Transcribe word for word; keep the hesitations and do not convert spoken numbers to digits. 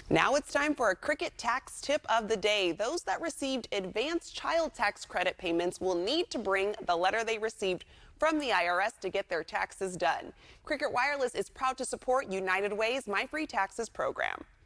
Now it's time for a Cricket tax tip of the day. Those that received advanced child tax credit payments will need to bring the letter they received from the I R S to get their taxes done. Cricket Wireless is proud to support United Way's My Free Taxes program.